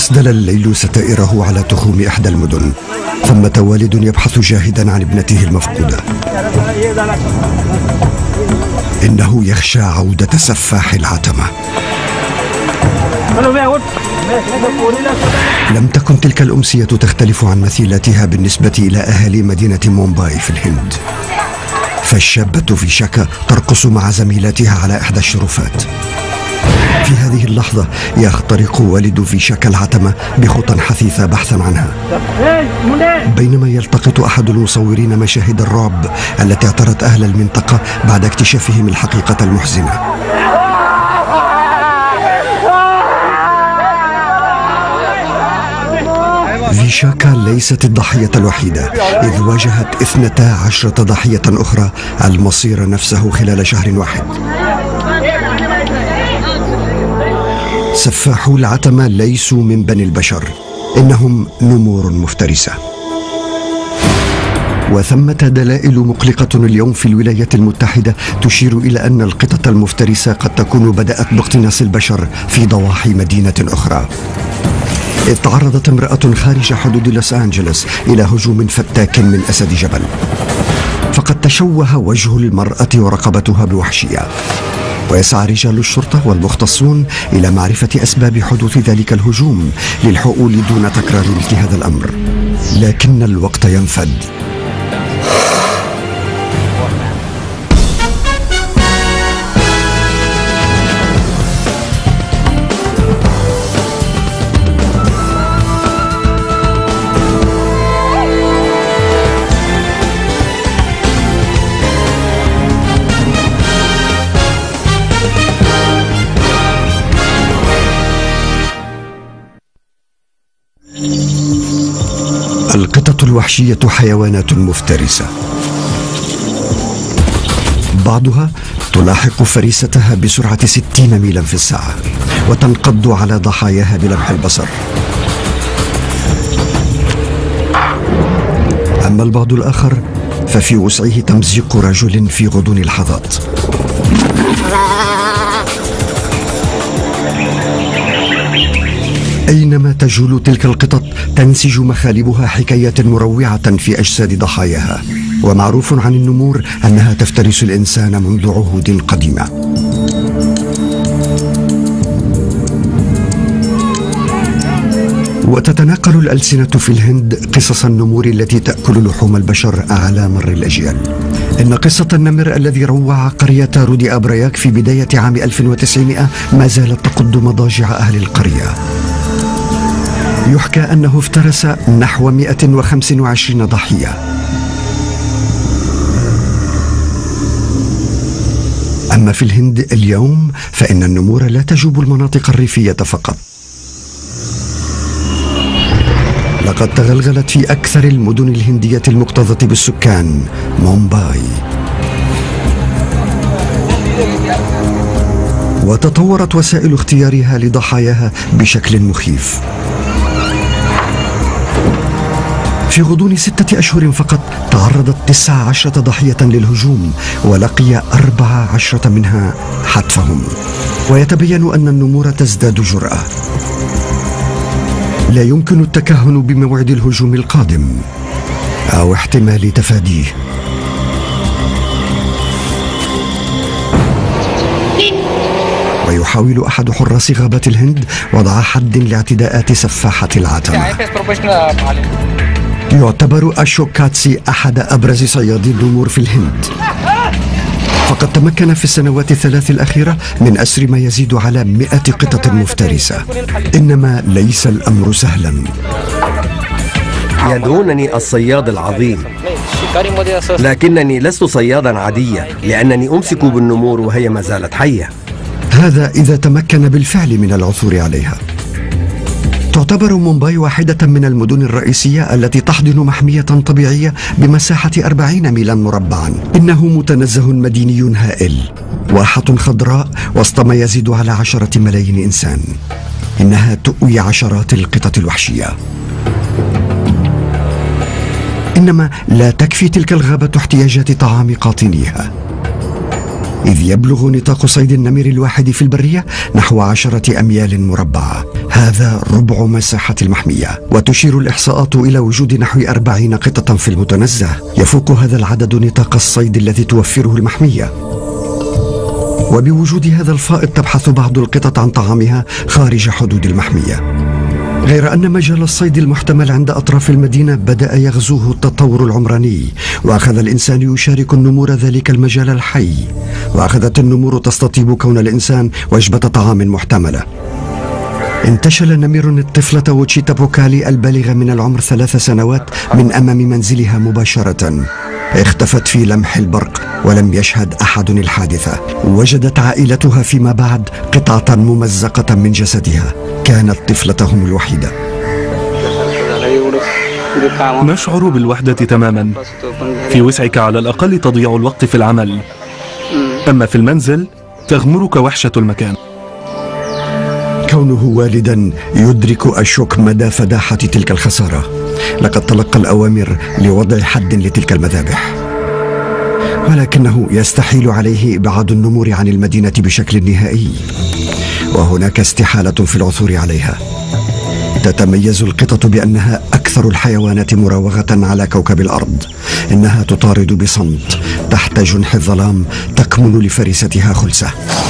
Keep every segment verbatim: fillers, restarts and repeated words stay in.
أسدل الليل ستائره على تخوم إحدى المدن. ثمة والد يبحث جاهدا عن ابنته المفقودة. إنه يخشى عودة سفاح العتمة. لم تكن تلك الأمسية تختلف عن مثيلاتها بالنسبة إلى أهالي مدينة مومباي في الهند. فالشابة فيشاكا ترقص مع زميلاتها على إحدى الشرفات. في هذه اللحظة يخترق والد فيشاكا العتمة بخطى حثيثة بحثا عنها، بينما يلتقط أحد المصورين مشاهد الرعب التي اعترت أهل المنطقة بعد اكتشافهم الحقيقة المحزنة. فيشاكا ليست الضحية الوحيدة، إذ واجهت اثنتا عشرة ضحية أخرى المصير نفسه خلال شهر واحد. سفاحو العتمة ليسوا من بني البشر، إنهم نمور مفترسة. وثمة دلائل مقلقة اليوم في الولايات المتحدة تشير إلى أن القطط المفترسة قد تكون بدأت باقتناص البشر في ضواحي مدينة أخرى. إذ تعرضت امرأة خارج حدود لوس أنجلوس إلى هجوم فتاك من أسد جبل، فقد تشوه وجه المرأة ورقبتها بوحشية. ويسعى رجال الشرطة والمختصون إلى معرفة أسباب حدوث ذلك الهجوم للحقول دون تكرار مثل هذا الأمر، لكن الوقت ينفد. القطط الوحشية حيوانات مفترسة، بعضها تلاحق فريستها بسرعة ستين ميلا في الساعة وتنقض على ضحاياها بلمح البصر. أما البعض الآخر ففي وسعه تمزيق رجل في غضون لحظات. أينما تجول تلك القطط تنسج مخالبها حكايات مروعة في أجساد ضحاياها. ومعروف عن النمور أنها تفترس الإنسان منذ عهود قديمة. وتتناقل الألسنة في الهند قصص النمور التي تأكل لحوم البشر على مر الأجيال. إن قصة النمر الذي روع قرية رودي أبرياك في بداية عام ألف وتسعمائة ما زالت تقض مضاجع أهل القرية. يحكى أنه افترس نحو مئة وخمسة وعشرين ضحية. أما في الهند اليوم فإن النمور لا تجوب المناطق الريفية فقط. لقد تغلغلت في أكثر المدن الهندية المكتظة بالسكان، مومباي. وتطورت وسائل اختيارها لضحاياها بشكل مخيف. في غضون ستة أشهر فقط تعرضت تسع عشرة ضحية للهجوم، ولقي أربع عشرة منها حتفهم. ويتبين أن النمور تزداد جرأة. لا يمكن التكهن بموعد الهجوم القادم أو احتمال تفاديه. ويحاول أحد حراس غابات الهند وضع حد لاعتداءات سفاحة العتمة. يعتبر أشوكاتسي أحد أبرز صيادي النمور في الهند، فقد تمكن في السنوات الثلاث الأخيرة من أسر ما يزيد على مئة قطة مفترسة. إنما ليس الأمر سهلا. يدعونني الصياد العظيم، لكنني لست صيادا عاديا، لأنني أمسك بالنمور وهي ما زالت حية. هذا إذا تمكن بالفعل من العثور عليها. تعتبر مومباي واحدة من المدن الرئيسية التي تحضن محمية طبيعية بمساحة أربعين ميلا مربعا. إنه متنزه مديني هائل، واحة خضراء وسط ما يزيد على عشرة ملايين إنسان. إنها تؤوي عشرات القطط الوحشية. إنما لا تكفي تلك الغابة احتياجات طعام قاطنيها. إذ يبلغ نطاق صيد النمر الواحد في البرية نحو عشرة أميال مربعة. هذا ربع مساحة المحمية، وتشير الإحصاءات إلى وجود نحو أربعين قطة في المتنزه. يفوق هذا العدد نطاق الصيد الذي توفره المحمية. وبوجود هذا الفائض تبحث بعض القطط عن طعامها خارج حدود المحمية. غير أن مجال الصيد المحتمل عند أطراف المدينة بدأ يغزوه التطور العمراني، وأخذ الإنسان يشارك النمور ذلك المجال الحي، وأخذت النمور تستطيب كون الإنسان وجبة طعام محتملة. انتشل نمر الطفلة وتشيتا بوكالي البالغة من العمر ثلاث سنوات من أمام منزلها مباشرة. اختفت في لمح البرق ولم يشهد أحد الحادثة. وجدت عائلتها فيما بعد قطعة ممزقة من جسدها، كانت طفلتهم الوحيدة. نشعر بالوحدة تماما. في وسعك على الأقل تضيع الوقت في العمل، أما في المنزل تغمرك وحشة المكان. كونه والدا يدرك أشوك مدى فداحة تلك الخسارة. لقد تلقى الأوامر لوضع حد لتلك المذابح، ولكنه يستحيل عليه إبعاد النمور عن المدينة بشكل نهائي، وهناك استحالة في العثور عليها. تتميز القطط بأنها أكثر الحيوانات مراوغة على كوكب الأرض. إنها تطارد بصمت تحت جنح الظلام، تكمن لفريستها خلسة.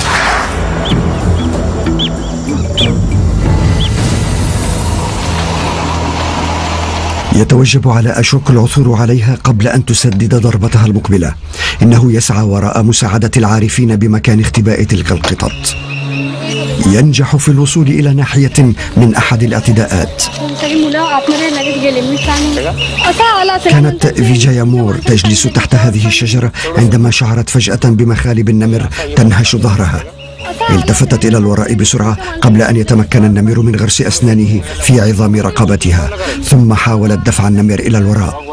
يتوجب على أشوك العثور عليها قبل أن تسدد ضربتها المقبلة. إنه يسعى وراء مساعدة العارفين بمكان اختباء تلك القطط. ينجح في الوصول إلى ناحية من أحد الاعتداءات. كانت فيجايا مور تجلس تحت هذه الشجرة عندما شعرت فجأة بمخالب النمر تنهش ظهرها. التفتت إلى الوراء بسرعة قبل أن يتمكن النمر من غرس أسنانه في عظام رقبتها، ثم حاولت دفع النمر إلى الوراء.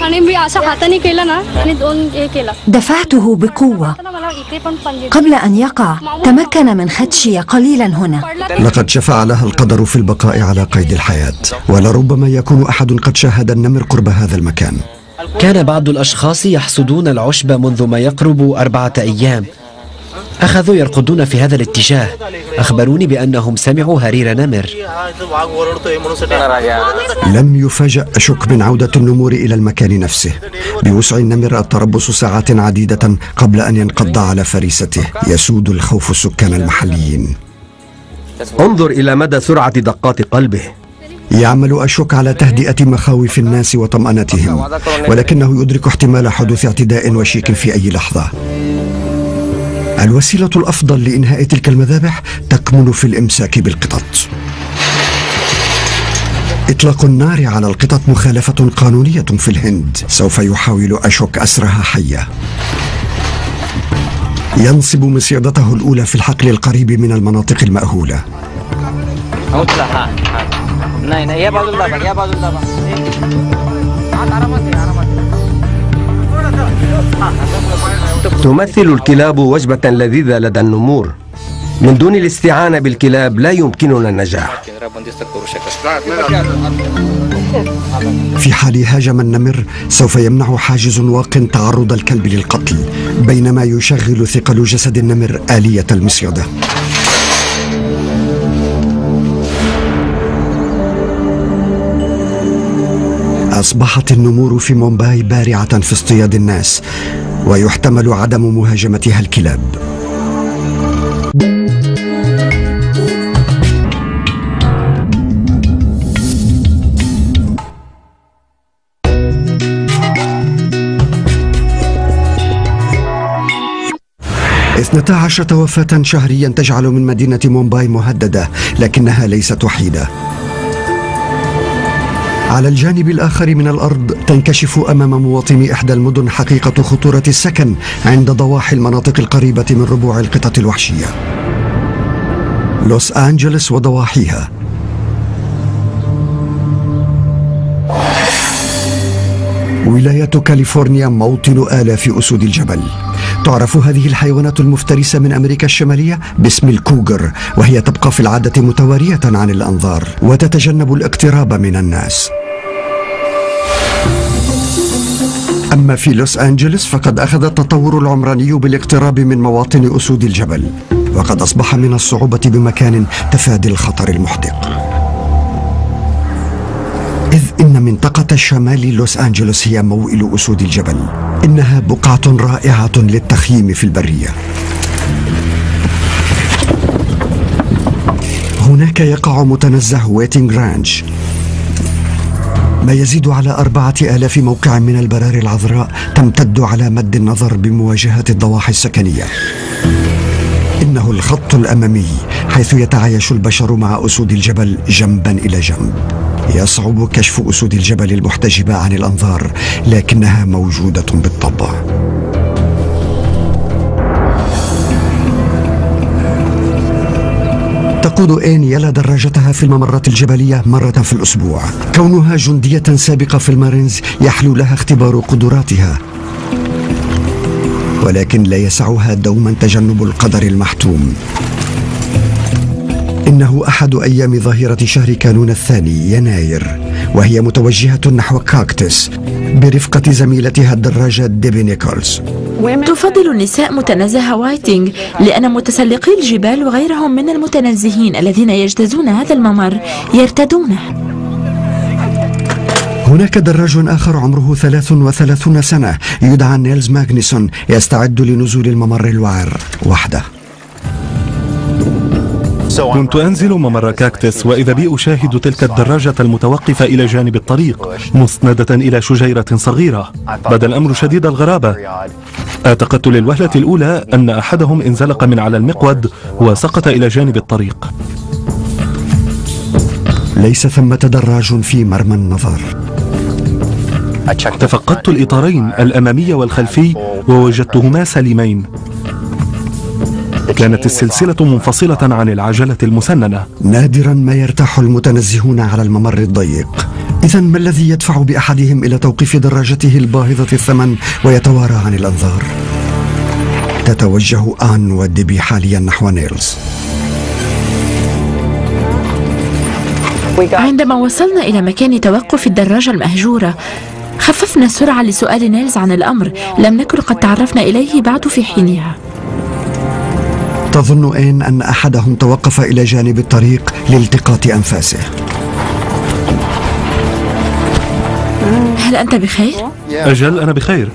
دفعته بقوة قبل أن يقع. تمكن من خدشي قليلا هنا. لقد شفع لها القدر في البقاء على قيد الحياة، ولربما يكون أحد قد شاهد النمر قرب هذا المكان. كان بعض الأشخاص يحصدون العشب منذ ما يقرب أربعة أيام. أخذوا يرقدون في هذا الاتجاه. أخبروني بأنهم سمعوا هرير نمر. لم يفاجأ أشوك من عودة النمور إلى المكان نفسه. بوسع النمر التربص ساعات عديدة قبل أن ينقض على فريسته. يسود الخوف السكان المحليين. انظر إلى مدى سرعة دقات قلبه. يعمل أشوك على تهدئة مخاوف الناس وطمأنتهم، ولكنه يدرك احتمال حدوث اعتداء وشيك في أي لحظة. الوسيلة الأفضل لإنهاء تلك المذابح تكمن في الإمساك بالقطط. إطلاق النار على القطط مخالفة قانونية في الهند. سوف يحاول أشوك أسرها حية. ينصب مصيدته الأولى في الحقل القريب من المناطق المأهولة. تمثل الكلاب وجبة لذيذة لدى النمور. من دون الاستعانة بالكلاب لا يمكننا النجاح. في حال هاجم النمر سوف يمنع حاجز واق تعرض الكلب للقتل، بينما يشغل ثقل جسد النمر آلية المصيدة. أصبحت النمور في مومباي بارعة في اصطياد الناس، ويحتمل عدم مهاجمتها الكلاب. اثنتا عشرة وفاة شهريا تجعل من مدينة مومباي مهددة، لكنها ليست وحيدة. على الجانب الآخر من الأرض تنكشف أمام مواطني إحدى المدن حقيقة خطورة السكن عند ضواحي المناطق القريبة من ربوع القطط الوحشية. لوس أنجلوس وضواحيها. ولاية كاليفورنيا موطن آلاف أسود الجبل. تعرف هذه الحيوانات المفترسة من أمريكا الشمالية باسم الكوغر، وهي تبقى في العادة متوارية عن الأنظار وتتجنب الاقتراب من الناس. أما في لوس أنجلوس فقد أخذ التطور العمراني بالاقتراب من مواطن أسود الجبل، وقد أصبح من الصعوبة بمكان تفادي الخطر المحدق، إذ إن منطقة شمال لوس أنجلوس هي موئل أسود الجبل. إنها بقعة رائعة للتخييم في البرية. هناك يقع متنزه ويتينغ رانش، ما يزيد على أربعة آلاف موقع من البراري العذراء تمتد على مد النظر بمواجهة الضواحي السكنية. إنه الخط الأمامي حيث يتعايش البشر مع أسود الجبل جنبا إلى جنب. يصعب كشف أسود الجبل المحتجبة عن الأنظار، لكنها موجودة بالطبع. تقود آن يلا دراجتها في الممرات الجبلية مرة في الأسبوع. كونها جندية سابقة في المارينز يحلو لها اختبار قدراتها، ولكن لا يسعها دوما تجنب القدر المحتوم. إنه أحد أيام ظاهرة شهر كانون الثاني يناير، وهي متوجهة نحو كاكتس برفقة زميلتها الدراجة ديبي نيكولز. تفضل النساء متنزه وايتينغ لأن متسلقي الجبال وغيرهم من المتنزهين الذين يجتازون هذا الممر يرتدونه. هناك دراج آخر عمره ثلاث وثلاثون سنة يدعى نيلز ماغنيسون، يستعد لنزول الممر الوعر وحده. كنت أنزل ممر كاكتس وإذا بي أشاهد تلك الدراجة المتوقفة إلى جانب الطريق مسندة إلى شجيرة صغيرة. بدا الأمر شديد الغرابة. اعتقدت للوهلة الأولى أن أحدهم انزلق من على المقود وسقط إلى جانب الطريق. ليس ثمة دراج في مرمى النظر. تفقدت الإطارين الأمامي والخلفي ووجدتهما سليمين. كانت السلسلة منفصلة عن العجلة المسننة. نادرا ما يرتاح المتنزهون على الممر الضيق. إذن ما الذي يدفع بأحدهم إلى توقيف دراجته الباهظة الثمن ويتوارى عن الأنظار؟ تتوجه آن وديبي حاليا نحو نيلز. عندما وصلنا إلى مكان توقف الدراجة المهجورة خففنا السرعة لسؤال نيلز عن الأمر، لم نكن قد تعرفنا إليه بعد في حينها. تظن آن أن أحدهم توقف إلى جانب الطريق لالتقاط أنفاسه. هل أنت بخير؟ أجل أنا بخير.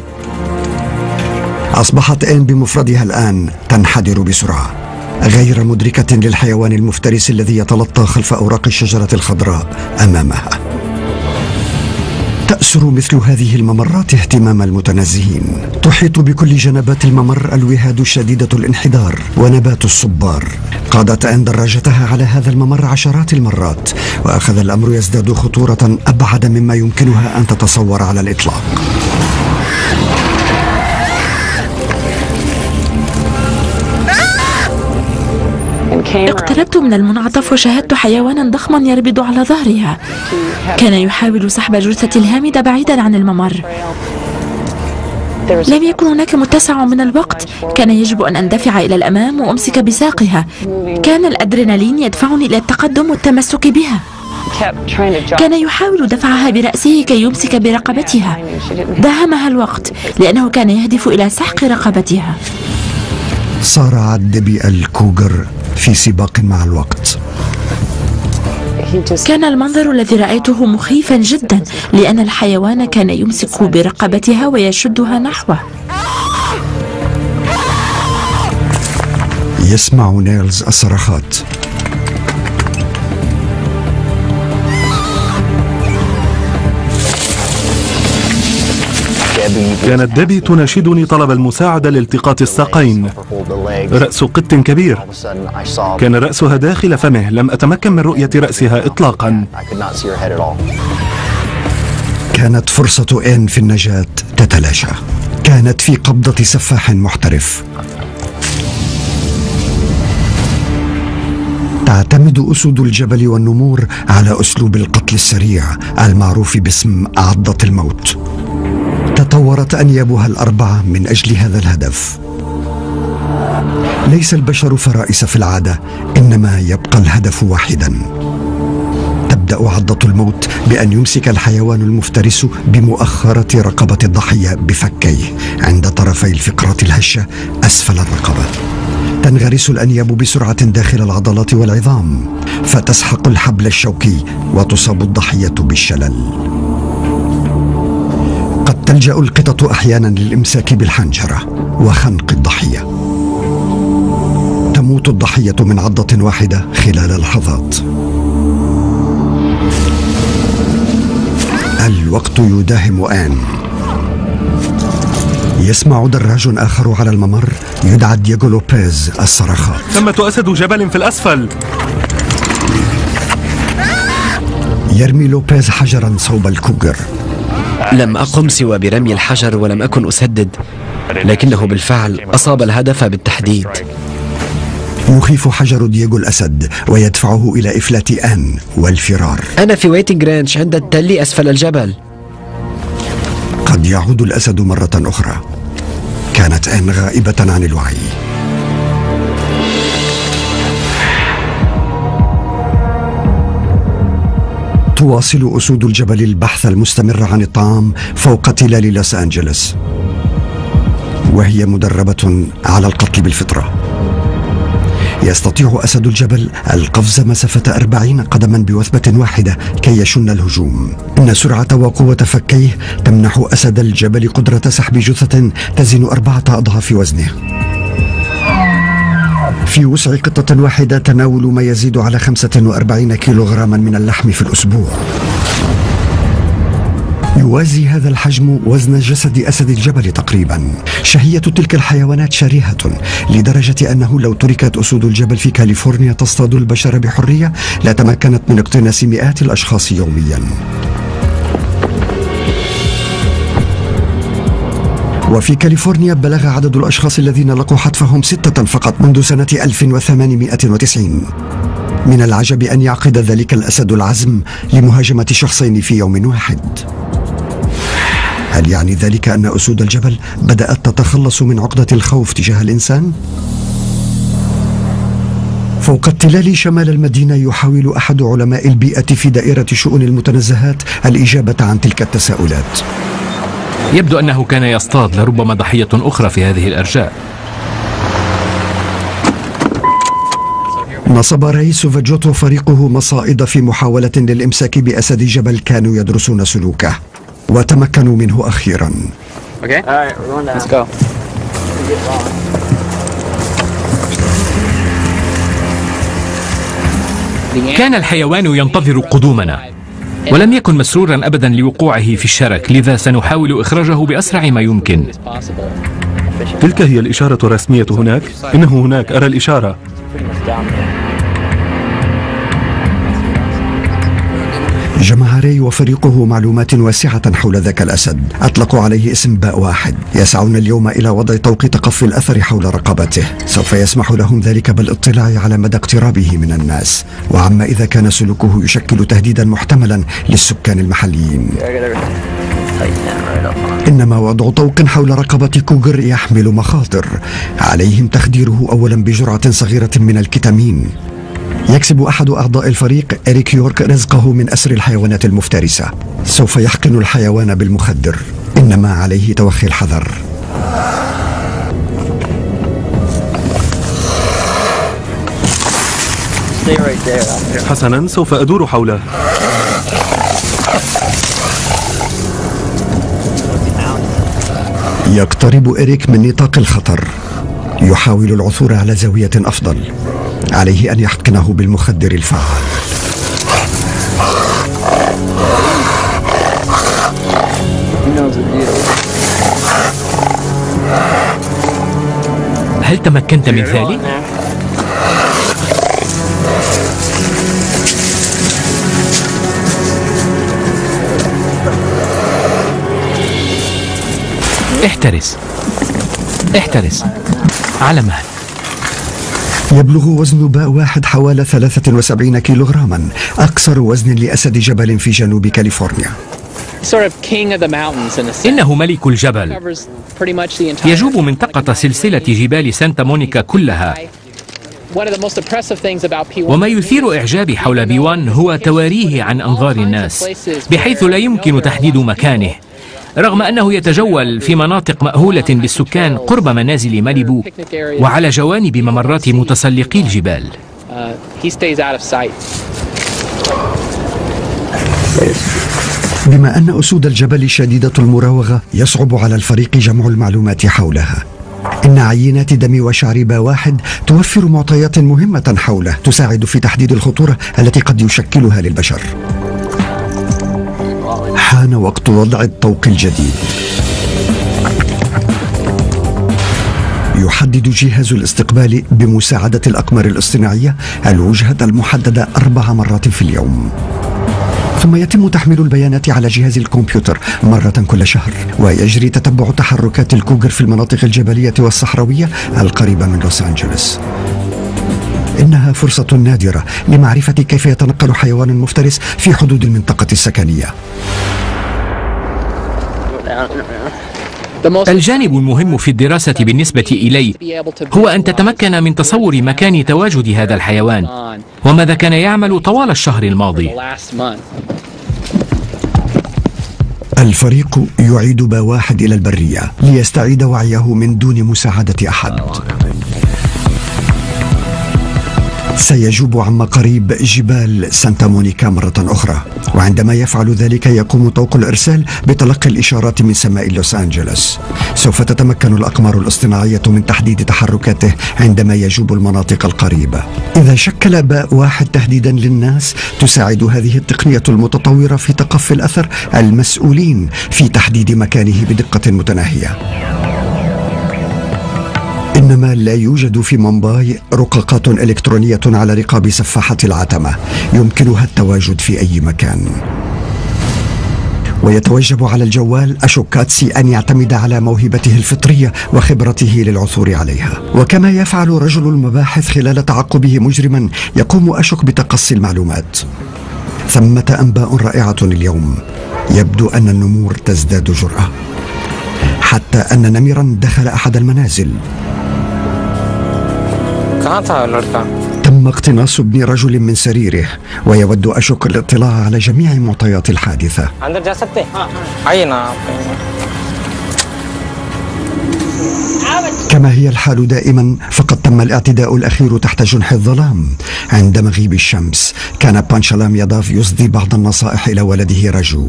أصبحت آن بمفردها الآن تنحدر بسرعة، غير مدركة للحيوان المفترس الذي يتلطى خلف أوراق الشجرة الخضراء أمامها. تأسر مثل هذه الممرات اهتمام المتنزهين. تحيط بكل جنبات الممر الوهاد شديدة الانحدار ونبات الصبار. قادت آن دراجتها على هذا الممر عشرات المرات، وأخذ الأمر يزداد خطورة أبعد مما يمكنها أن تتصور على الإطلاق. اقتربت من المنعطف وشاهدت حيوانا ضخما يربض على ظهرها. كان يحاول سحب جثة الهامدة بعيدا عن الممر. لم يكن هناك متسع من الوقت، كان يجب أن أندفع إلى الأمام وأمسك بساقها. كان الأدرينالين يدفعني إلى التقدم والتمسك بها. كان يحاول دفعها برأسه كي يمسك برقبتها. داهمها الوقت لأنه كان يهدف إلى سحق رقبتها. صارع ديبي الكوغر في سباق مع الوقت. كان المنظر الذي رأيته مخيفا جدا، لأن الحيوان كان يمسك برقبتها ويشدها نحوه. يسمع نيلز الصرخات. كانت ديبي تناشدني طلب المساعدة لالتقاط الساقين. رأس قط كبير، كان رأسها داخل فمه، لم أتمكن من رؤية رأسها إطلاقا. كانت فرصة آن في النجاة تتلاشى. كانت في قبضة سفاح محترف. تعتمد أسود الجبل والنمور على أسلوب القتل السريع المعروف باسم عضة الموت. تطورت أنيابها الأربعة من أجل هذا الهدف. ليس البشر فرائس في العادة، إنما يبقى الهدف واحدا. تبدأ تبدأ عضة الموت بأن يمسك الحيوان المفترس بمؤخرة رقبة الضحية بفكيه عند طرفي الفقرة الهشة أسفل الرقبة. تنغرس الأنياب بسرعة داخل العضلات والعظام فتسحق الحبل الشوكي وتصاب الضحية بالشلل. قد تلجأ القطط أحيانا للإمساك بالحنجرة وخنق الضحية. تموت الضحية من عضة واحدة خلال لحظات. الوقت يداهم آن. يسمع دراج آخر على الممر يدعى دييغو لوبيز الصرخات. ثمة أسد جبل في الأسفل. يرمي لوبيز حجرا صوب الكوغر. لم أقم سوى برمي الحجر ولم أكن أسدد، لكنه بالفعل أصاب الهدف بالتحديد. يخيف حجر دييغو الأسد ويدفعه إلى إفلات آن والفرار. أنا في ويتنج رانش عند التل أسفل الجبل. قد يعود الأسد مرة أخرى. كانت آن غائبة عن الوعي. تواصل أسود الجبل البحث المستمر عن الطعام فوق تلال لوس أنجلوس، وهي مدربة على القتل بالفطرة. يستطيع أسد الجبل القفز مسافة أربعين قدما بوثبة واحدة كي يشن الهجوم. إن سرعة وقوة فكيه تمنح أسد الجبل قدرة سحب جثة تزن أربعة أضعاف وزنه. في وسع قطة واحدة تناول ما يزيد على خمسة وأربعين كيلوغراما من اللحم في الأسبوع. يوازي هذا الحجم وزن جسد أسد الجبل تقريبا. شهية تلك الحيوانات شرهة لدرجة أنه لو تركت أسود الجبل في كاليفورنيا تصطاد البشر بحرية لتمكنت من اقتناص مئات الأشخاص يوميا. وفي كاليفورنيا بلغ عدد الأشخاص الذين لقوا حتفهم ستة فقط منذ سنة ألف وثمانمئة وتسعين. من العجب أن يعقد ذلك الأسد العزم لمهاجمة شخصين في يوم واحد. هل يعني ذلك أن أسود الجبل بدأت تتخلص من عقدة الخوف تجاه الإنسان؟ فوق التلال شمال المدينة يحاول أحد علماء البيئة في دائرة شؤون المتنزهات الإجابة عن تلك التساؤلات. يبدو أنه كان يصطاد، لربما ضحية أخرى في هذه الأرجاء. نصب رئيس فاجوت وفريقه مصائد في محاولة للإمساك بأسد الجبل كانوا يدرسون سلوكه، وتمكنوا منه أخيرا. كان الحيوان ينتظر قدومنا، ولم يكن مسرورا أبدا لوقوعه في الشرك، لذا سنحاول إخراجه بأسرع ما يمكن. تلك هي الإشارة الرسمية هناك؟ إنه هناك، أرى الإشارة. جمع ري وفريقه معلومات واسعة حول ذاك الأسد. أطلقوا عليه اسم باء واحد. يسعون اليوم إلى وضع طوق تقفي الأثر حول رقبته. سوف يسمح لهم ذلك بالاطلاع على مدى اقترابه من الناس، وعما إذا كان سلوكه يشكل تهديدا محتملا للسكان المحليين. إنما وضع طوق حول رقبة كوغر يحمل مخاطر. عليهم تخديره أولا بجرعة صغيرة من الكتامين. يكسب أحد أعضاء الفريق إريك يورك رزقه من أسر الحيوانات المفترسة. سوف يحقن الحيوان بالمخدر، إنما عليه توخي الحذر. حسنا، سوف أدور حوله. يقترب إريك من نطاق الخطر. يحاول العثور على زاوية أفضل. عليه أن يحقنه بالمخدر الفعال. هل تمكنت من ذلك؟ احترس احترس على مهل. يبلغ وزن باء واحد حوالي ثلاثة وسبعين كيلوغراما، أكثر وزن لأسد جبل في جنوب كاليفورنيا. إنه ملك الجبل، يجوب منطقة سلسلة جبال سانتا مونيكا كلها، وما يثير إعجابي حول بيوان هو تواريه عن أنظار الناس، بحيث لا يمكن تحديد مكانه، رغم أنه يتجول في مناطق مأهولة بالسكان قرب منازل ماليبو وعلى جوانب ممرات متسلقي الجبال. بما أن أسود الجبل شديدة المراوغة، يصعب على الفريق جمع المعلومات حولها. إن عينات دم وشعر با واحد توفر معطيات مهمة حوله تساعد في تحديد الخطورة التي قد يشكلها للبشر. حان وقت وضع الطوق الجديد. يحدد جهاز الاستقبال بمساعدة الأقمار الاصطناعية الوجهة المحددة أربع مرات في اليوم، ثم يتم تحميل البيانات على جهاز الكمبيوتر مرة كل شهر، ويجري تتبع تحركات الكوغر في المناطق الجبلية والصحراوية القريبة من لوس أنجلوس. إنها فرصة نادرة لمعرفة كيف يتنقل حيوان مفترس في حدود المنطقة السكنية. الجانب المهم في الدراسة بالنسبة إلي هو أن تتمكن من تصور مكان تواجد هذا الحيوان وماذا كان يعمل طوال الشهر الماضي. الفريق يعيد با واحد إلى البرية ليستعيد وعيه من دون مساعدة أحد. سيجوب عما قريب جبال سانتا مونيكا مرة أخرى، وعندما يفعل ذلك يقوم طوق الإرسال بتلقي الإشارات من سماء لوس أنجلوس. سوف تتمكن الأقمار الاصطناعية من تحديد تحركاته عندما يجوب المناطق القريبة. إذا شكل باء واحد تهديدا للناس، تساعد هذه التقنية المتطورة في تقفي الأثر المسؤولين في تحديد مكانه بدقة متناهية. إنما لا يوجد في مومباي رقاقات إلكترونية على رقاب سفاحة العتمة يمكنها التواجد في أي مكان، ويتوجب على الجوال أشوكاتسي أن يعتمد على موهبته الفطرية وخبرته للعثور عليها. وكما يفعل رجل المباحث خلال تعقبه مجرما، يقوم أشوك بتقصي المعلومات. ثمة أنباء رائعة اليوم. يبدو أن النمور تزداد جرأة، حتى أن نمرا دخل أحد المنازل. تم اقتناص ابن رجل من سريره، ويود أشوك الاطلاع على جميع معطيات الحادثة. كما هي الحال دائما، فقد تم الاعتداء الأخير تحت جنح الظلام. عند مغيب الشمس كان بانشالام يضاف يصدي بعض النصائح إلى ولده راجو.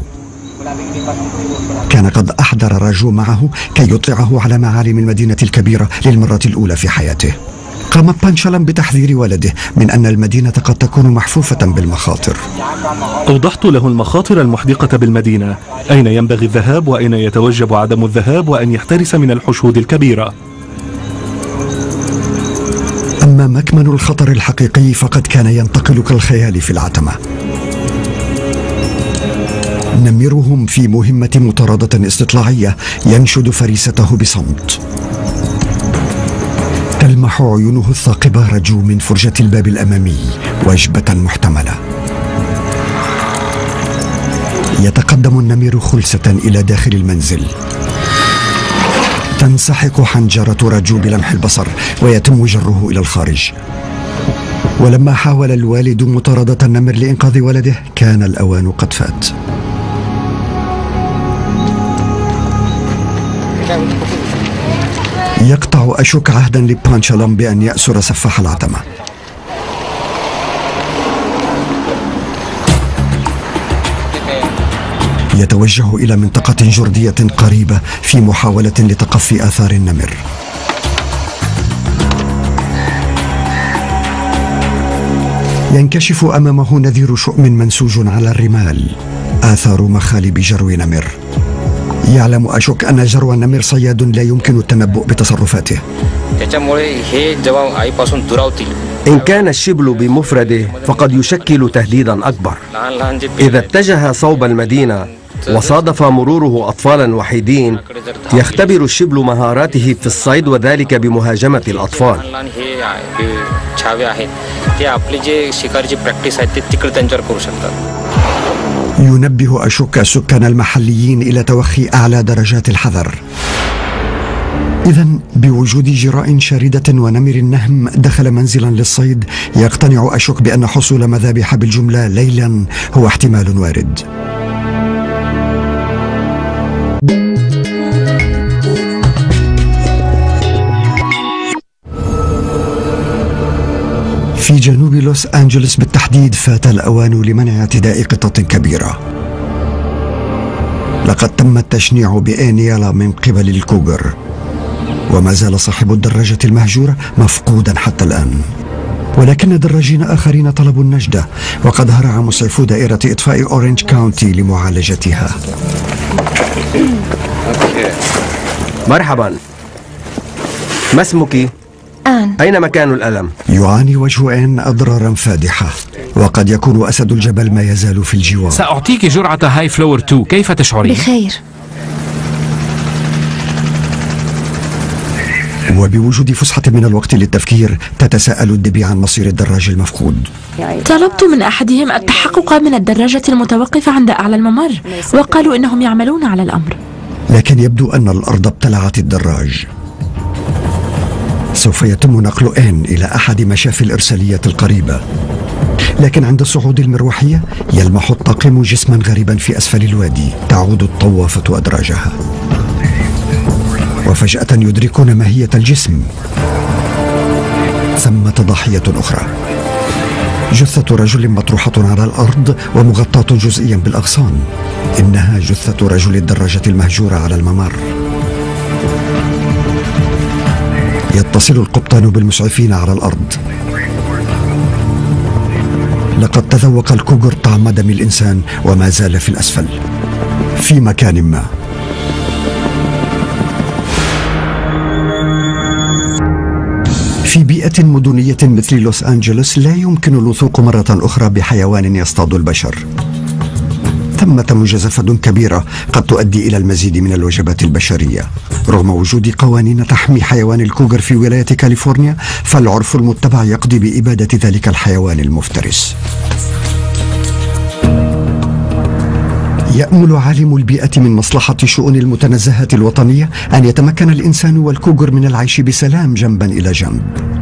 كان قد أحضر راجو معه كي يطلعه على معالم المدينة الكبيرة للمرة الأولى في حياته. قام بانشالام بتحذير ولده من أن المدينة قد تكون محفوفة بالمخاطر. أوضحت له المخاطر المحدقة بالمدينة، أين ينبغي الذهاب وأين يتوجب عدم الذهاب، وأن يحترس من الحشود الكبيرة. أما مكمن الخطر الحقيقي فقد كان ينتقل كالخيال في العتمة. نمرهم في مهمة مطاردة استطلاعية ينشد فريسته بصمت. تلمح عيونه الثاقبة رجو من فرجة الباب الأمامي وجبة محتملة. يتقدم النمر خلسة إلى داخل المنزل. تنسحق حنجرة رجو بلمح البصر ويتم جره إلى الخارج. ولما حاول الوالد مطاردة النمر لإنقاذ ولده، كان الأوان قد فات. يقطع أشوك عهدا لبانشالام بأن يأسر سفاح العتمة. يتوجه إلى منطقة جردية قريبة في محاولة لتقفي آثار النمر. ينكشف أمامه نذير شؤم منسوج على الرمال، آثار مخالب جرو نمر. يعلم أشوك أن جرو النمر صياد لا يمكن التنبؤ بتصرفاته. إن كان الشبل بمفرده فقد يشكل تهديدا أكبر. إذا اتجه صوب المدينة وصادف مروره أطفالا وحيدين، يختبر الشبل مهاراته في الصيد، وذلك بمهاجمة الأطفال. ينبه أشوك السكان المحليين إلى توخي أعلى درجات الحذر. إذا بوجود جراء شاردة ونمر النهم دخل منزلا للصيد، يقتنع أشوك بأن حصول مذابح بالجملة ليلا هو احتمال وارد. في جنوب لوس أنجلوس بالتحديد فات الأوان لمنع اعتداء قطة كبيرة. لقد تم التشنيع بآنيالا من قبل الكوغر، وما زال صاحب الدراجة المهجورة مفقودا حتى الآن. ولكن دراجين آخرين طلبوا النجدة، وقد هرع مسعفو دائرة إطفاء أورنج كاونتي لمعالجتها. مرحبا، ما اسمك؟ آن. أين مكان الألم؟ يعاني وجه آن أضرارا فادحة، وقد يكون أسد الجبل ما يزال في الجوار. سأعطيك جرعة هاي فلور اثنين، كيف تشعرين؟ بخير. وبوجود فسحة من الوقت للتفكير، تتساءل الدبي عن مصير الدراج المفقود. طلبت من أحدهم التحقق من الدراجة المتوقفة عند أعلى الممر، وقالوا إنهم يعملون على الأمر. لكن يبدو أن الأرض ابتلعت الدراج. سوف يتم نقل آن إلى أحد مشافي الإرسالية القريبة، لكن عند صعود المروحية يلمح الطاقم جسما غريبا في أسفل الوادي. تعود الطوافة أدراجها، وفجأة يدركون ماهية الجسم. ثمة ضحية أخرى، جثة رجل مطروحة على الأرض ومغطاة جزئيا بالأغصان. إنها جثة رجل الدراجة المهجورة على الممر. يتصل القبطان بالمسعفين على الأرض. لقد تذوق الكوغر طعم دم الإنسان وما زال في الأسفل في مكان ما. في بيئة مدنية مثل لوس أنجلوس لا يمكن الوثوق مرة أخرى بحيوان يصطاد البشر. ثمة مجازفة كبيرة قد تؤدي إلى المزيد من الوجبات البشرية. رغم وجود قوانين تحمي حيوان الكوغر في ولاية كاليفورنيا، فالعرف المتبع يقضي بإبادة ذلك الحيوان المفترس. يأمل عالم البيئة من مصلحة شؤون المتنزهة الوطنية أن يتمكن الإنسان والكوغر من العيش بسلام جنبا إلى جنب،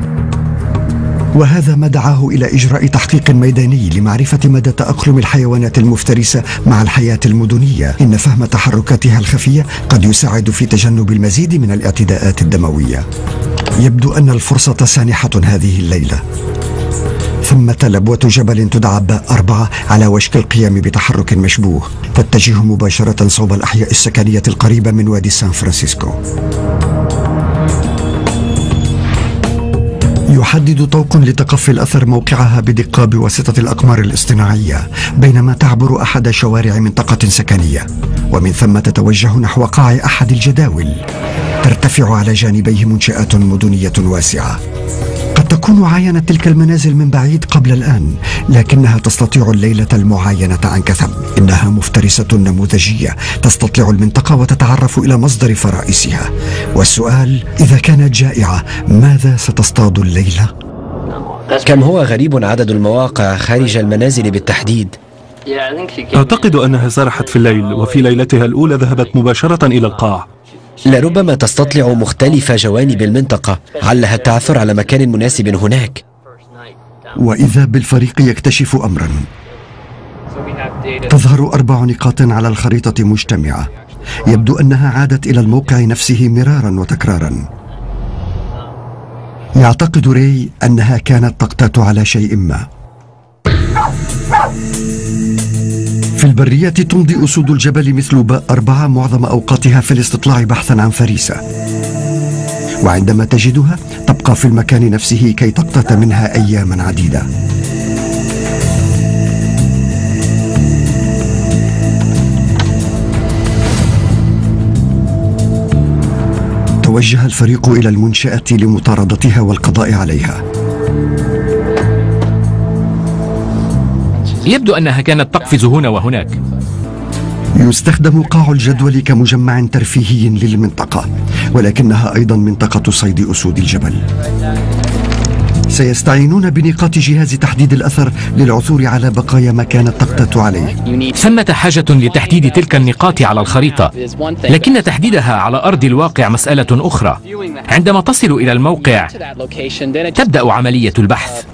وهذا ما دعاه إلى إجراء تحقيق ميداني لمعرفة مدى تأقلم الحيوانات المفترسة مع الحياة المدنية. إن فهم تحركاتها الخفية قد يساعد في تجنب المزيد من الاعتداءات الدموية. يبدو أن الفرصة سانحة هذه الليلة. ثمة لبوة جبل تدعى باء أربعة على وشك القيام بتحرك مشبوه، تتجه مباشرة صوب الأحياء السكنية القريبة من وادي سان فرانسيسكو. يحدد طوق لتقفي الأثر موقعها بدقة بواسطة الأقمار الاصطناعية، بينما تعبر أحد شوارع منطقة سكنية، ومن ثم تتوجه نحو قاع أحد الجداول. ترتفع على جانبيه منشآت مدنية واسعة. قد تكون عاينت تلك المنازل من بعيد قبل الآن، لكنها تستطيع الليلة المعاينة عن كثب. إنها مفترسة نموذجية تستطلع المنطقة وتتعرف إلى مصدر فرائسها. والسؤال، إذا كانت جائعة ماذا ستصطاد الليلة؟ كم هو غريب عدد المواقع خارج المنازل بالتحديد. أعتقد أنها سرحت في الليل، وفي ليلتها الأولى ذهبت مباشرة إلى القاع. لربما تستطلع مختلف جوانب المنطقة، علها التعثر على مكان مناسب هناك. وإذا بالفريق يكتشف أمرا. تظهر أربع نقاط على الخريطة مجتمعة. يبدو أنها عادت إلى الموقع نفسه مرارا وتكرارا. يعتقد ري أنها كانت تقتات على شيء ما. في البرية تمضي أسود الجبل مثل باء أربعة معظم أوقاتها في الاستطلاع بحثا عن فريسة، وعندما تجدها تبقى في المكان نفسه كي تقتات منها أياما عديدة. توجه الفريق إلى المنشأة لمطاردتها والقضاء عليها. يبدو أنها كانت تقفز هنا وهناك. يستخدم قاع الجدول كمجمع ترفيهي للمنطقة، ولكنها أيضا منطقة صيد أسود الجبل. سيستعينون بنقاط جهاز تحديد الأثر للعثور على بقايا ما كانت تقتات عليه. ثمة حاجة لتحديد تلك النقاط على الخريطة، لكن تحديدها على أرض الواقع مسألة أخرى. عندما تصل إلى الموقع تبدأ عملية البحث.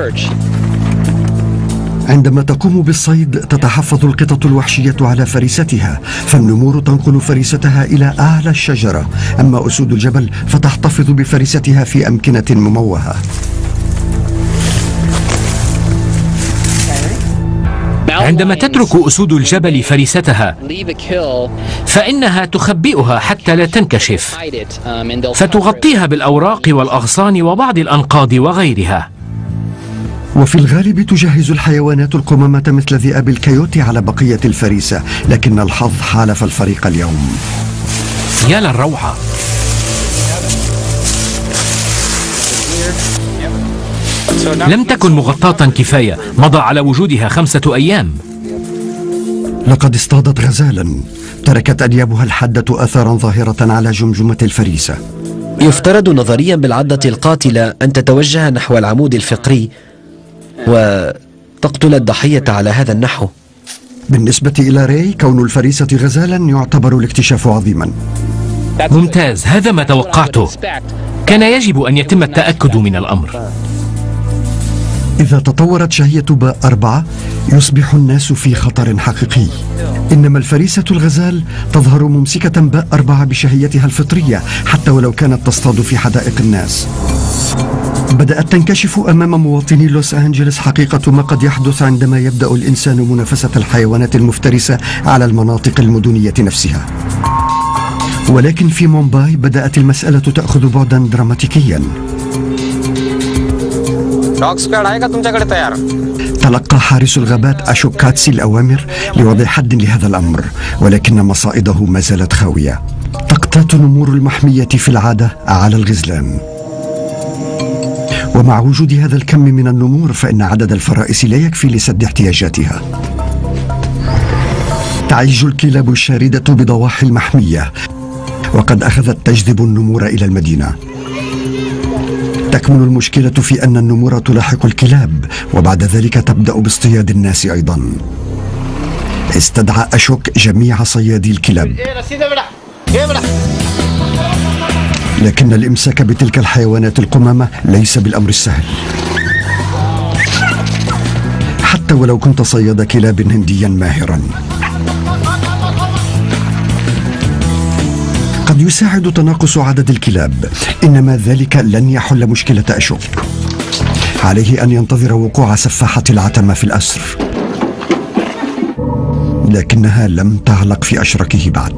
عندما تقوم بالصيد تتحفظ القطط الوحشية على فريستها، فالنمور تنقل فريستها إلى أعلى الشجرة، أما أسود الجبل فتحتفظ بفريستها في أمكنة مموهة. عندما تترك أسود الجبل فريستها فإنها تخبئها حتى لا تنكشف، فتغطيها بالأوراق والأغصان وبعض الأنقاض وغيرها. وفي الغالب تجهز الحيوانات القمامة مثل ذئاب الكيوتي على بقية الفريسة، لكن الحظ حالف الفريق اليوم. يا للروعة! لم تكن مغطاة كفاية، مضى على وجودها خمسة أيام. لقد اصطادت غزالا، تركت أنيابها الحادة أثارا ظاهرة على جمجمة الفريسة. يفترض نظريا بالعضة القاتلة أن تتوجه نحو العمود الفقري وتقتل الضحية على هذا النحو. بالنسبة إلى راي، كون الفريسة غزالا يعتبر الاكتشاف عظيما. ممتاز، هذا ما توقعته. كان يجب أن يتم التأكد من الأمر. إذا تطورت شهية باء أربعة يصبح الناس في خطر حقيقي، إنما الفريسة الغزال تظهر ممسكة باء أربعة بشهيتها الفطرية حتى ولو كانت تصطاد في حدائق الناس. بدأت تنكشف أمام مواطني لوس أنجلوس حقيقة ما قد يحدث عندما يبدأ الإنسان منافسة الحيوانات المفترسة على المناطق المدنية نفسها. ولكن في مومباي بدأت المسألة تأخذ بعدا دراماتيكيا. تلقى حارس الغابات أشوك كاتسي الأوامر لوضع حد لهذا الأمر، ولكن مصائده ما زالت خاوية. تقتات نمور المحمية في العادة على الغزلان، ومع وجود هذا الكم من النمور فإن عدد الفرائس لا يكفي لسد احتياجاتها. تعيش الكلاب الشاردة بضواحي المحمية، وقد أخذت تجذب النمور إلى المدينة. تكمن المشكلة في أن النمور تلاحق الكلاب، وبعد ذلك تبدأ باصطياد الناس أيضا. استدعى أشوك جميع صيادي الكلاب، لكن الإمساك بتلك الحيوانات القمامة ليس بالأمر السهل، حتى ولو كنت صياد كلاب هنديا ماهرا. قد يساعد تناقص عدد الكلاب، إنما ذلك لن يحل مشكلة أشوك. عليه أن ينتظر وقوع سفاحة العتمة في الأسر، لكنها لم تعلق في أشركه بعد.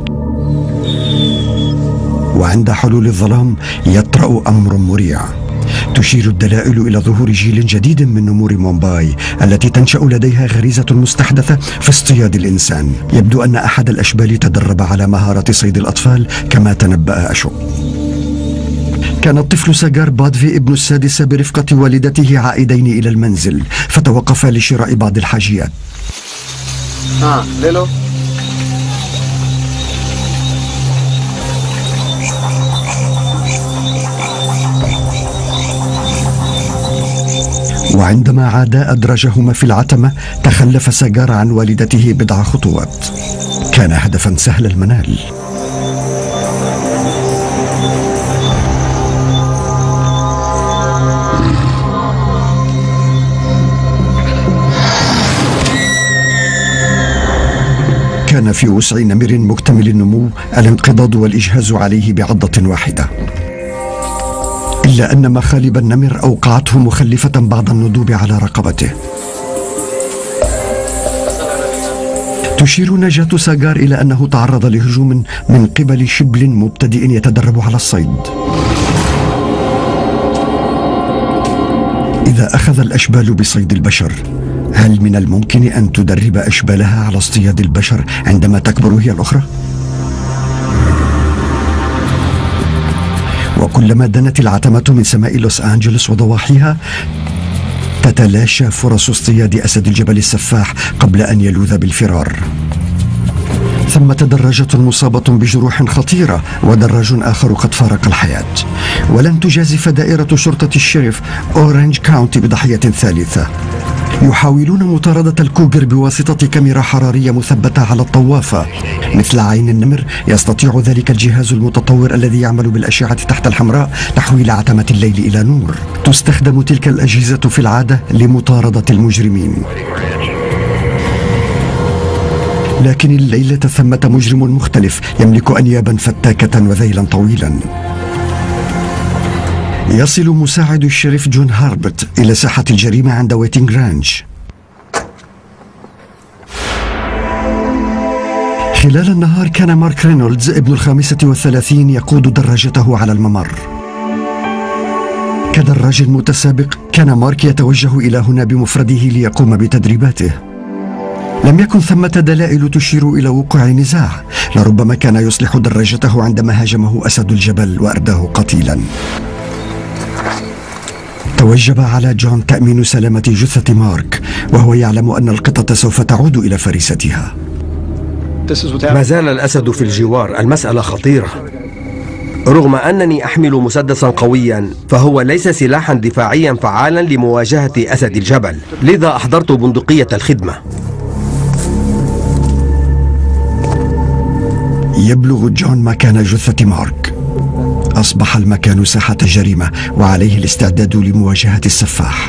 وعند حلول الظلام يطرأ أمر مريع. تشير الدلائل إلى ظهور جيل جديد من نمور مومباي التي تنشأ لديها غريزة مستحدثة في اصطياد الإنسان. يبدو أن أحد الأشبال تدرب على مهارة صيد الأطفال كما تنبأ أشوك. كان الطفل ساغار بادفي ابن السادسة برفقة والدته عائدين إلى المنزل، فتوقفا لشراء بعض الحاجيات. آه، ليلو. وعندما عادا أدرجهما في العتمة تخلف ساغار عن والدته بضع خطوات. كان هدفا سهل المنال. كان في وسع نمر مكتمل النمو الانقضاض والإجهاز عليه بعضة واحدة، إلا أن مخالب النمر أوقعته مخلفة بعض الندوب على رقبته. تشير نجاة ساغار إلى أنه تعرض لهجوم من قبل شبل مبتدئ يتدرب على الصيد. إذا أخذ الأشبال بصيد البشر، هل من الممكن أن تدرب أشبالها على اصطياد البشر عندما تكبر هي الأخرى؟ وكلما دنت العتمة من سماء لوس أنجلوس وضواحيها تتلاشى فرص اصطياد أسد الجبل السفاح قبل أن يلوذ بالفرار. ثمة دراجة مصابة بجروح خطيرة ودراج آخر قد فارق الحياة. ولن تجازف دائرة شرطة الشريف أورنج كاونتي بضحية ثالثة. يحاولون مطاردة الكوغر بواسطة كاميرا حرارية مثبتة على الطوافة مثل عين النمر. يستطيع ذلك الجهاز المتطور الذي يعمل بالأشعة تحت الحمراء تحويل عتمة الليل إلى نور. تستخدم تلك الأجهزة في العادة لمطاردة المجرمين، لكن الليلة ثمة مجرم مختلف يملك أنيابا فتاكة وذيلا طويلا. يصل مساعد الشريف جون هاربرت إلى ساحة الجريمة عند ويتينغ رانش. خلال النهار كان مارك رينولدز ابن الخامسة والثلاثين يقود دراجته على الممر. كدراج متسابق كان مارك يتوجه إلى هنا بمفرده ليقوم بتدريباته. لم يكن ثمة دلائل تشير إلى وقوع نزاع، لربما كان يصلح دراجته عندما هاجمه أسد الجبل وأرداه قتيلا. توجب على جون تأمين سلامة جثة مارك، وهو يعلم أن القطة سوف تعود إلى فريستها. ما زال الأسد في الجوار، المسألة خطيرة. رغم أنني أحمل مسدسا قويا فهو ليس سلاحا دفاعيا فعالا لمواجهة أسد الجبل، لذا أحضرت بندقية الخدمة. يبلغ جون مكان جثة مارك. أصبح المكان ساحة جريمة وعليه الاستعداد لمواجهة السفاح.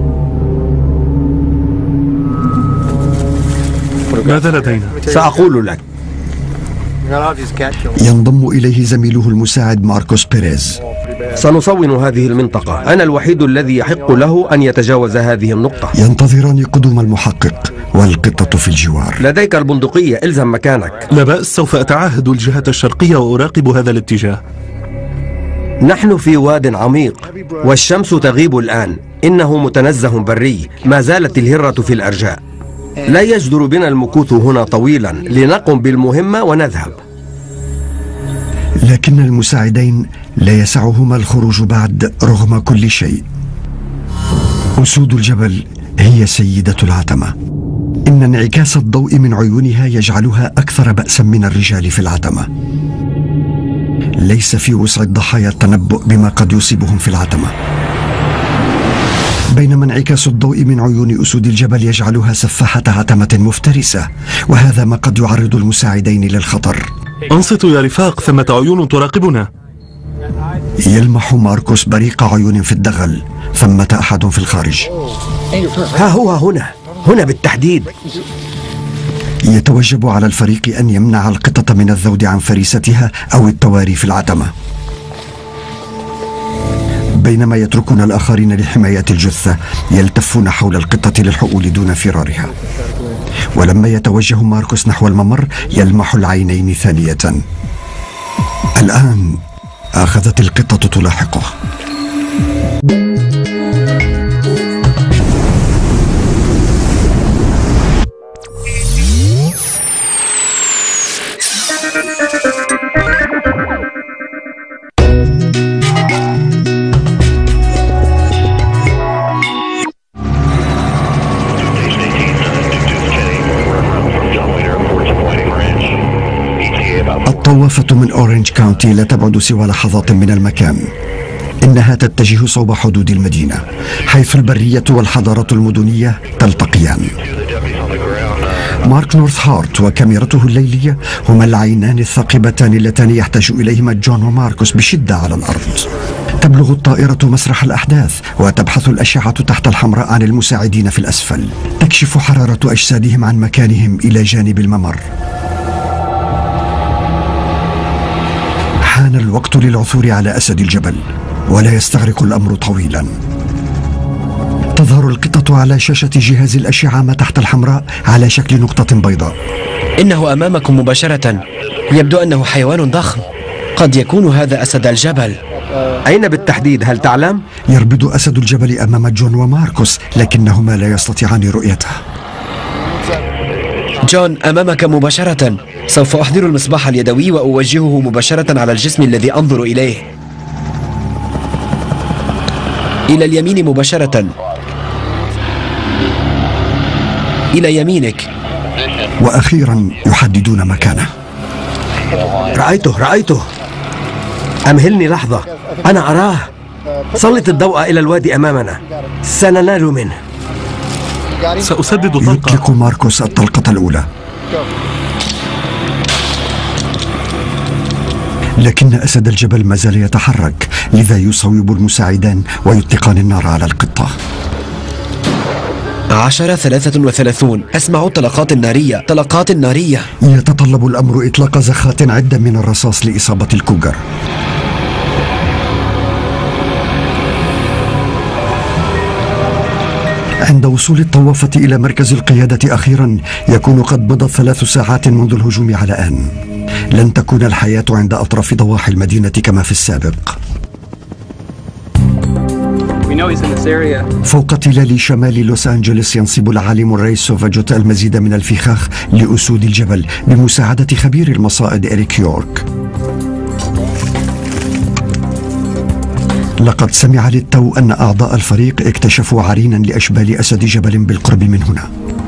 ماذا لدينا؟ سأقول لك. ينضم إليه زميله المساعد ماركوس بيريز. سنصون هذه المنطقة، أنا الوحيد الذي يحق له أن يتجاوز هذه النقطة. ينتظران قدوم المحقق والقطة في الجوار. لديك البندقية، إلزم مكانك. لا بأس، سوف أتعاهد الجهة الشرقية وأراقب هذا الاتجاه. نحن في واد عميق والشمس تغيب الآن، إنه متنزه بري، ما زالت الهرة في الأرجاء. لا يجدر بنا المكوث هنا طويلا، لنقم بالمهمة ونذهب. لكن المساعدين لا يسعهما الخروج بعد رغم كل شيء. أسود الجبل هي سيدة العتمة. إن انعكاس الضوء من عيونها يجعلها أكثر بأسا من الرجال في العتمة. ليس في وسع الضحايا التنبؤ بما قد يصيبهم في العتمة، بينما انعكاس الضوء من عيون أسود الجبل يجعلها سفاحة عتمة مفترسة، وهذا ما قد يعرض المساعدين للخطر. أنصتوا يا رفاق، ثمة عيون تراقبنا. يلمح ماركوس بريق عيون في الدغل، ثمة أحد في الخارج. ها هو هنا، هنا بالتحديد. يتوجب على الفريق أن يمنع القطة من الذود عن فريستها أو التواري في العتمة، بينما يتركون الآخرين لحماية الجثة يلتفون حول القطة للحؤول دون فرارها. ولما يتوجه ماركوس نحو الممر يلمح العينين ثانية. الآن أخذت القطة تلاحقه. الطوافة من أورنج كاونتي لا تبعد سوى لحظات من المكان. إنها تتجه صوب حدود المدينة، حيث البرية والحضارة المدنية تلتقيان. مارك نورث هارت وكاميرته الليلية هما العينان الثاقبتان اللتان يحتاج إليهما جون وماركوس بشدة على الأرض. تبلغ الطائرة مسرح الأحداث وتبحث الأشعة تحت الحمراء عن المساعدين في الأسفل. تكشف حرارة أجسادهم عن مكانهم إلى جانب الممر. حان الوقت للعثور على أسد الجبل، ولا يستغرق الأمر طويلا. تظهر القطة على شاشة جهاز الأشعة ما تحت الحمراء على شكل نقطة بيضاء. إنه أمامكم مباشرة، يبدو أنه حيوان ضخم، قد يكون هذا أسد الجبل. أين بالتحديد هل تعلم؟ يربد أسد الجبل أمام جون وماركوس، لكنهما لا يستطيعان رؤيته. جون أمامك مباشرة، سوف أحضر المصباح اليدوي وأوجهه مباشرة على الجسم الذي أنظر إليه. إلى اليمين مباشرة، إلى يمينك، وأخيرا يحددون مكانه. رأيته رأيته أمهلني لحظة، أنا أراه. سلط الضوء إلى الوادي أمامنا، سننال منه. سأسدد طلقة. يطلق ماركوس الطلقة الأولى، لكن أسد الجبل ما زال يتحرك، لذا يصوب المساعدان ويطلقان النار على القطة. عشرة ثلاثة وثلاثون. أسمع طلقات نارية، طلقات نارية. يتطلب الأمر إطلاق زخات عدة من الرصاص لإصابة الكوغر. عند وصول الطوافة إلى مركز القيادة أخيرا يكون قد مضت ثلاث ساعات منذ الهجوم على آن. لن تكون الحياة عند أطراف ضواحي المدينة كما في السابق. فوق تلال شمال لوس أنجلوس ينصب العالم الري سوفاجوت المزيد من الفخاخ لأسود الجبل بمساعدة خبير المصائد إريك يورك. لقد سمع للتو أن أعضاء الفريق اكتشفوا عرينا لأشبال أسد جبل بالقرب من هنا.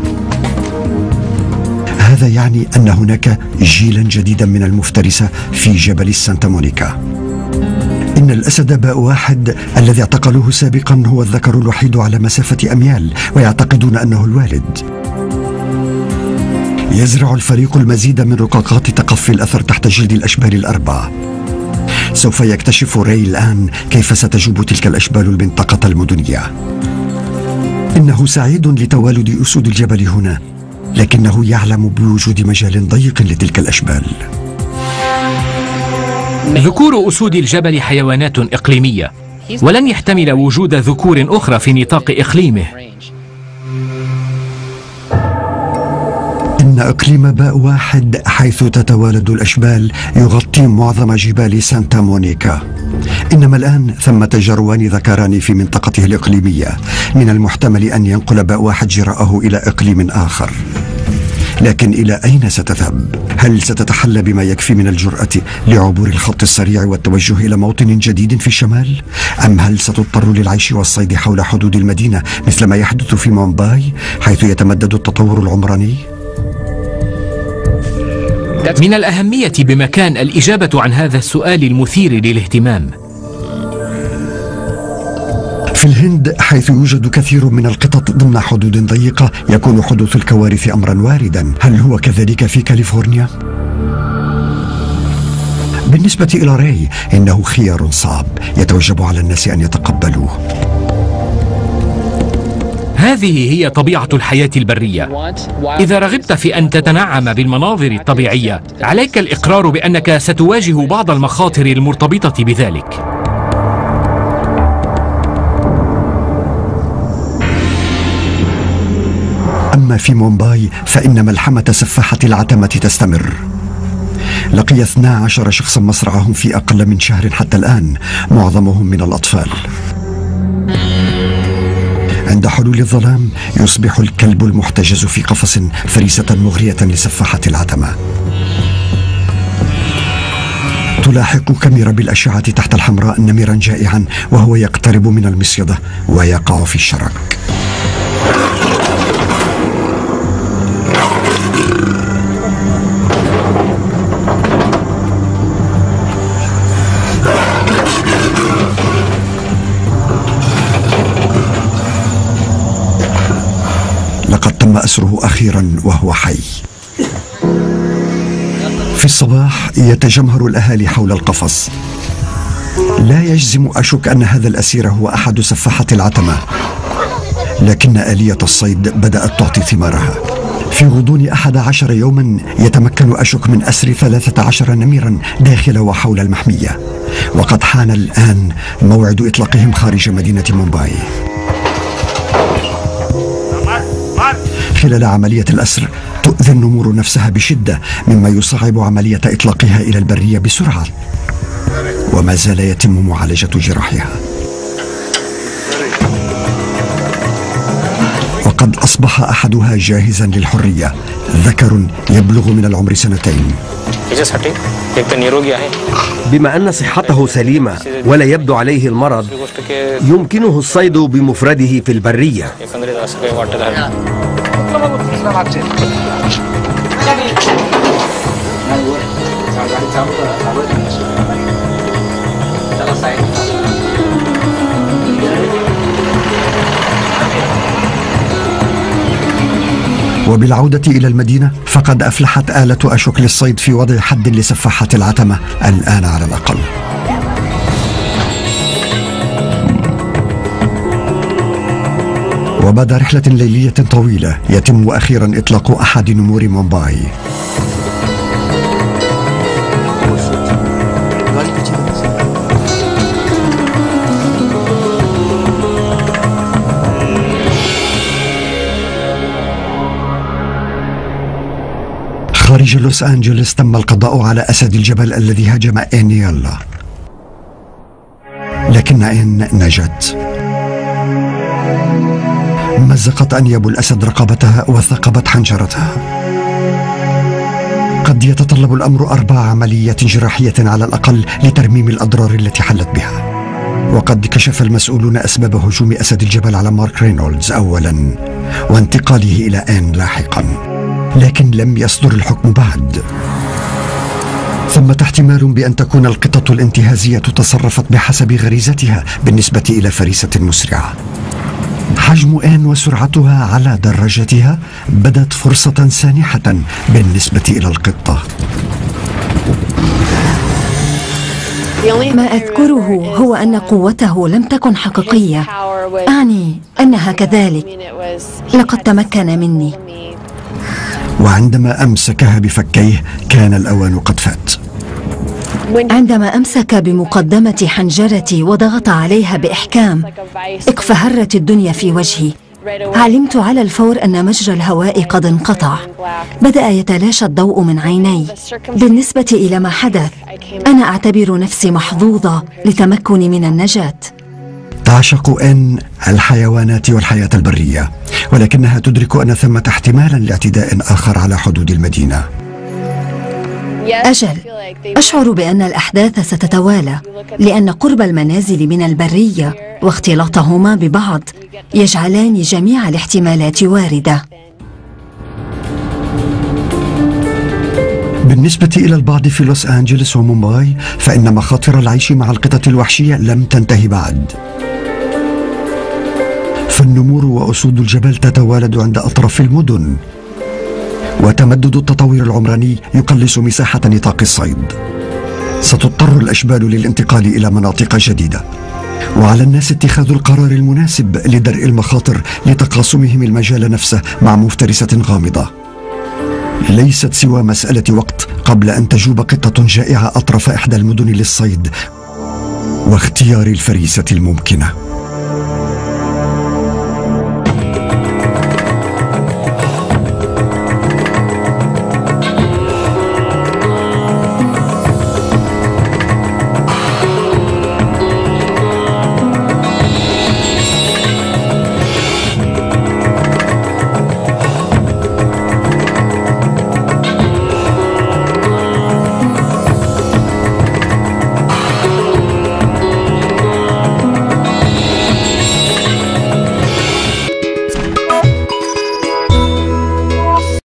هذا يعني أن هناك جيلا جديدا من المفترسة في جبل سانتا مونيكا. إن الأسد باء واحد الذي اعتقلوه سابقا هو الذكر الوحيد على مسافة أميال، ويعتقدون أنه الوالد. يزرع الفريق المزيد من رقاقات تقفي الأثر تحت جلد الأشبال الأربعة. سوف يكتشف راي الآن كيف ستجوب تلك الأشبال المنطقة المدنية. إنه سعيد لتوالد أسود الجبل هنا، لكنه يعلم بوجود مجال ضيق لتلك الأشبال. ذكور أسود الجبل حيوانات إقليمية، ولن يحتمل وجود ذكور أخرى في نطاق إقليمه. إن إقليم باء واحد حيث تتوالد الأشبال يغطي معظم جبال سانتا مونيكا. إنما الآن ثمة جروان ذكران في منطقته الإقليمية، من المحتمل أن ينقل باء واحد جراءه إلى إقليم آخر. لكن إلى أين ستذهب؟ هل ستتحلى بما يكفي من الجرأة لعبور الخط السريع والتوجه إلى موطن جديد في الشمال؟ أم هل ستضطر للعيش والصيد حول حدود المدينة مثل ما يحدث في مومباي حيث يتمدد التطور العمراني؟ من الأهمية بمكان الإجابة عن هذا السؤال المثير للاهتمام. في الهند حيث يوجد كثير من القطط ضمن حدود ضيقة يكون حدوث الكوارث أمرا واردا. هل هو كذلك في كاليفورنيا؟ بالنسبة إلى راي إنه خيار صعب يتوجب على الناس أن يتقبلوه. هذه هي طبيعة الحياة البرية. إذا رغبت في أن تتنعم بالمناظر الطبيعية، عليك الإقرار بأنك ستواجه بعض المخاطر المرتبطة بذلك. أما في مومباي فإن ملحمة سفاحة العتمة تستمر. لقي اثنا عشر شخصا مصرعهم في أقل من شهر حتى الآن، معظمهم من الأطفال. عند حلول الظلام يصبح الكلب المحتجز في قفص فريسة مغرية لسفاحة العتمة. تلاحق كاميرا بالأشعة تحت الحمراء نمرا جائعا وهو يقترب من المصيدة ويقع في الشرك. لقد تم أسره أخيرا وهو حي. في الصباح يتجمهر الأهالي حول القفص. لا يجزم أشك أن هذا الأسير هو أحد سفاحة العتمة، لكن آلية الصيد بدأت تعطي ثمارها. في غضون أحد عشر يوما يتمكن أشك من أسر ثلاثة عشر نميرا داخل وحول المحمية، وقد حان الآن موعد إطلاقهم خارج مدينة مومباي. خلال عملية الأسر تؤذي النمور نفسها بشدة، مما يصعب عملية إطلاقها إلى البرية بسرعة، وما زال يتم معالجة جراحها. وقد أصبح أحدها جاهزا للحرية، ذكر يبلغ من العمر سنتين. بما أن صحته سليمة ولا يبدو عليه المرض، يمكنه الصيد بمفرده في البرية. وبالعودة إلى المدينة فقد أفلحت آلة أشوك للصيد في وضع حد لسفاحات العتمة الآن على الأقل. وبعد رحلة ليلية طويلة يتم أخيرا إطلاق أحد نمور مومباي. خارج لوس أنجلوس تم القضاء على أسد الجبل الذي هاجم إنيالا، لكن إن نجت. مزقت أنياب الأسد رقبتها وثقبت حنجرتها. قد يتطلب الأمر أربع عمليات جراحية على الأقل لترميم الأضرار التي حلت بها. وقد كشف المسؤولون أسباب هجوم أسد الجبل على مارك رينولدز أولا وانتقاله إلى آن لاحقا، لكن لم يصدر الحكم بعد. ثمة احتمال بأن تكون القطة الانتهازية تصرفت بحسب غريزتها بالنسبة إلى فريسة مسرعة. حجم آن وسرعتها على دراجتها بدت فرصة سانحة بالنسبة إلى القطة. ما أذكره هو أن قوته لم تكن حقيقية، أعني أنها كذلك. لقد تمكن مني. وعندما أمسكها بفكيه كان الأوان قد فات. عندما أمسك بمقدمة حنجرتي وضغط عليها بإحكام اقفهرت الدنيا في وجهي. علمت على الفور أن مجرى الهواء قد انقطع. بدأ يتلاشى الضوء من عيني. بالنسبة إلى ما حدث أنا أعتبر نفسي محظوظة لتمكني من النجاة. تعشق آن الحيوانات والحياة البرية، ولكنها تدرك أن ثمة احتمالا لاعتداء آخر على حدود المدينة. أجل، أشعر بأن الأحداث ستتوالى، لأن قرب المنازل من البرية واختلاطهما ببعض يجعلان جميع الاحتمالات واردة. بالنسبة إلى البعض في لوس أنجلوس ومومباي فإن مخاطر العيش مع القطط الوحشية لم تنتهي بعد. فالنمور وأسود الجبل تتوالد عند أطراف المدن، وتمدد التطور العمراني يقلص مساحة نطاق الصيد. ستضطر الأشبال للانتقال إلى مناطق جديدة، وعلى الناس اتخاذ القرار المناسب لدرء المخاطر لتقاسمهم المجال نفسه مع مفترسة غامضة. ليست سوى مسألة وقت قبل أن تجوب قطة جائعة أطراف إحدى المدن للصيد واختيار الفريسة الممكنة.